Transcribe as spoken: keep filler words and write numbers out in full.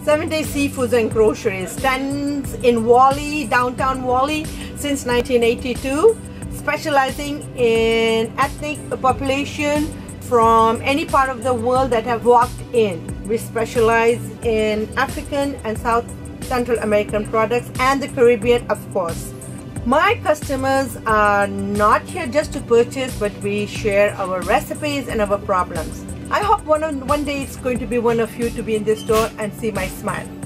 Seven Day Seafoods and Groceries stands in Wally, downtown Wally since nineteen eighty-two, specializing in ethnic population from any part of the world that have walked in. We specialize in African and South Central American products and the Caribbean, of course. My customers are not here just to purchase, but we share our recipes and our problems. I hope one, one day it's going to be one of you to be in this store and see my smile.